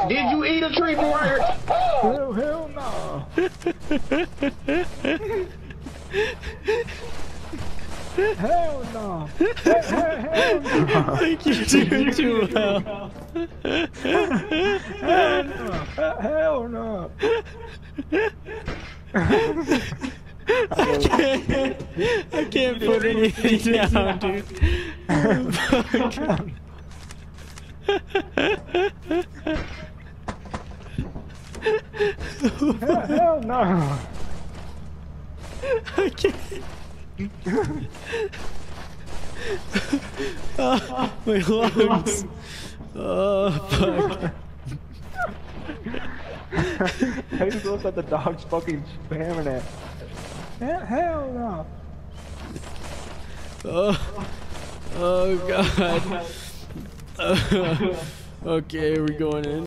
Did you eat a tree wire? Hell no. Hell no. Hell no. I think you're doing too well. Hell no. I can't put anything down, dude. Fuck. Hell no. I can't. Oh, my lungs. Oh, fuck. How you look at the dog's fucking spamming it? Hell no. Oh god. Okay, we're going in.